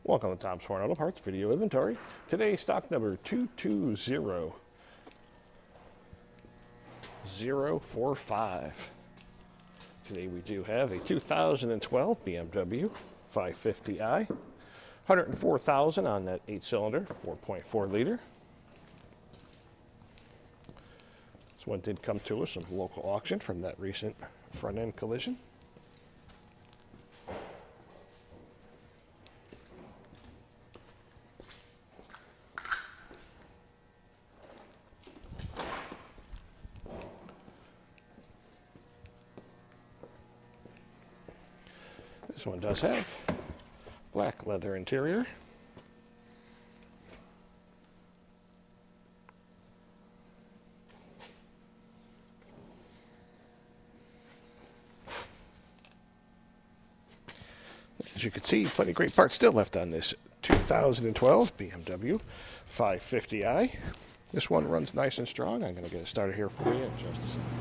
Welcome to Tom's Foreign Auto Parts Video Inventory. Today, stock number 220045. Today we do have a 2012 BMW 550i. 104,000 on that 8-cylinder, 4.4 liter. This one did come to us from the local auction from that recent front-end collision. This one does have black leather interior. As you can see, plenty of great parts still left on this 2012 BMW 550i. This one runs nice and strong. I'm going to get it started here for you in just a second.